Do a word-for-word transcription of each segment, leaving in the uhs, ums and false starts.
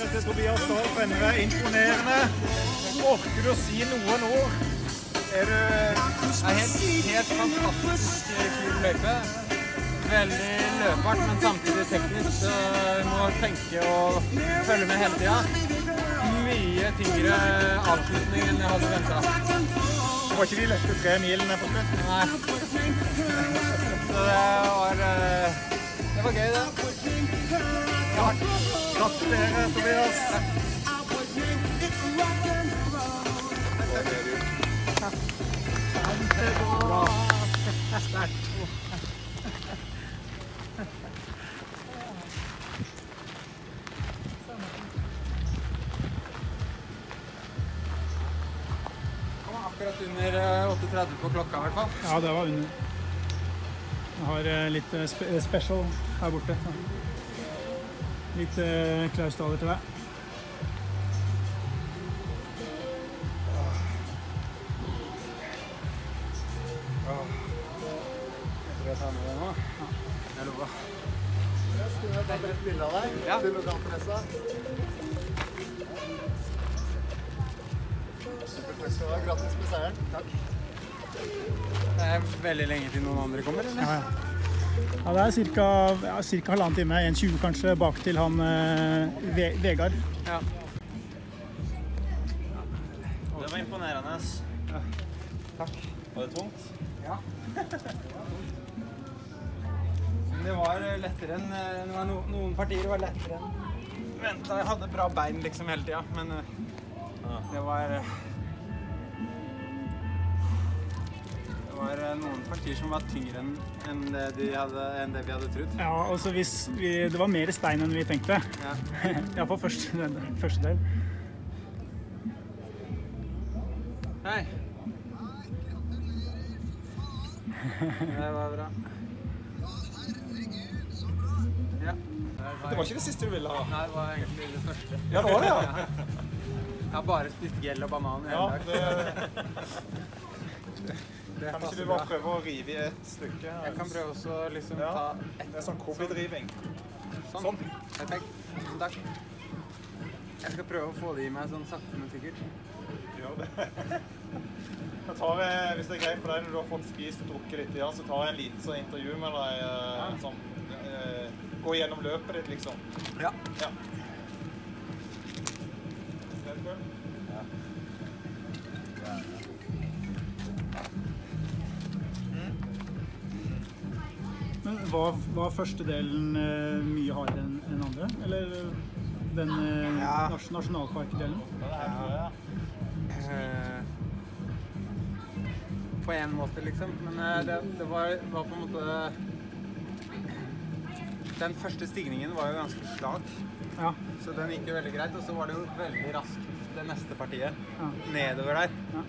til Tobias Dahl Fenre. Imponerende. Orker du å si noen ord? Er du... Det er helt, helt fantastisk kul løype. Veldig løpbart, men samtidig teknisk. Så vi må tenke og følge med hele tiden. Mye tyngre avslutning enn jeg hadde ventet. Det var ikke de lette tre milene på slutt? Nei. Så det var... Det var gøy, det. Ja. Gratulerer, Tobias. Bra. Sterkt. Akkurat under åtte tretti på klokka i hvert fall. Ja, det var under. Jeg har litt spe special her borte. Litt uh, Klaus Dahl til deg. Jeg tror jeg tar med det nå. Ja. Jeg lover. Skulle jeg tatt et bilde av deg? Ja. Til lokalpressa? Takk skal du ha. Gratis med seieren. Takk. Det er veldig lenge til noen andre kommer, eller? Ja, ja. Ja, det er cirka, ja, cirka halvannen time, en tjue kanskje, bak til han eh, Ve Vegard. Ja. Det var imponerende. Ja. Takk. Var det tungt? Ja. Men det var lettere enn, det var no noen partier var lettere enn ventet. Jeg hadde bra bein liksom hele tiden, men ja. det var... Det var noen partier som var tyngre enn en det, de hadde, enn det vi hadde trodd. Ja, altså hvis vi, det var mer stein enn vi tenkte. Ja. Ja, på første, første del. Hei. Det var bra. Ja. Det var ikke det siste du ville ha? Nei, det var egentlig det første. Ja, det var det, ja. Jeg har bare spist gel og banan i Ja, hele dag. det... Det Kan ikke du bare prøve å rive i et stykke? Jeg kan prøve også liksom Ja, ta det er sånn covid-riving. sånn. Sånn. Perfekt. Tusen takk. Jeg skal prøve å få det i meg sånn sakte, men sikkert. Gjør det. Jeg tar, hvis det er greit for deg når du har fått spist og drukket litt, ja, så tar jeg en liten sånn intervju med deg, ja. Sånn, eh, gå gjennom løpet ditt, liksom. Ja. Ja. Er det kult? Ja. Men var, var første delen eh, mye hardere enn en andre? Eller den eh, Ja. nas nasjonalparkdelen? Ja. Eh, På en måte, liksom. Men eh, det, det var, var på en måte... Den første stigningen var jo ganske slak, Ja. så den gikk jo veldig greit. Og så var det jo veldig raskt det neste partiet, Ja. nedover der. Ja.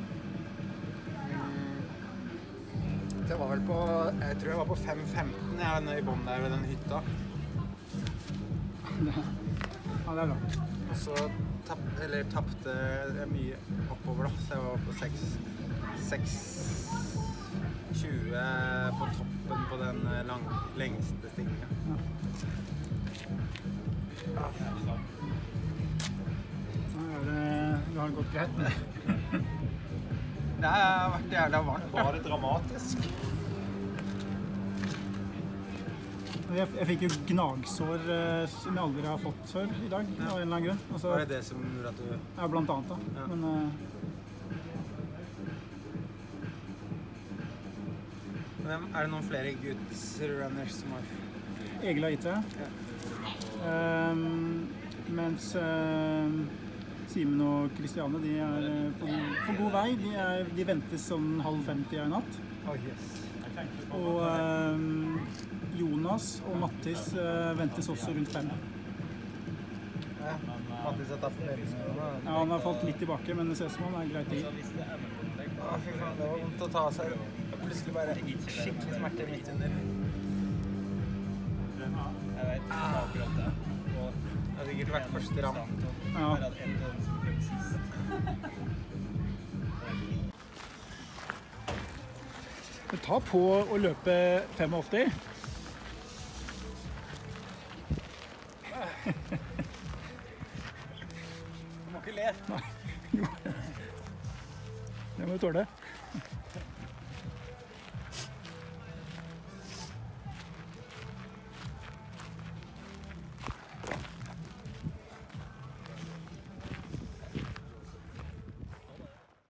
Det var vel på, jeg tror jeg var på fem femten, jeg var nede i bånn der ved den hytta. Ja, det er bra. Og så tapp, eller tappte jeg mye oppover da, så jeg var på seks tjue på toppen på den lang, lengste stigningen. Ja. Nå er det, du har det gått greit. Det har vært jævla varmt. Var det dramatisk? Jeg, jeg fikk jo gnagsår eh, som jeg aldri har fått før i dag, av en eller annen grunn. Altså, Var det det som gjorde at du... ja, blant annet da. Ja. Men, eh, Hvem, er det noen flere Guds runners som har... Egil har gitt seg. Ja. Um, mens um, Simen og Kristiane, de er eh, på, på god vei. De, er, de ventes sånn halv femti i natt. Oh, yes. Og um, Jonas og Mattis uh, ventes også rundt fem. Ja, Mattis har tatt for bedre. Ja, han har falt litt tilbake, men det ser ut som han er greit i. Å, fy faen, det var vondt å ta seg. Plutselig bare skikkelig smerte midt under. Jeg vet, akkurat det. Det har sikkert vært første ram. Ja. Ta på å løpe åttifem. ikke le. Nei. Jo. Det må du tåle.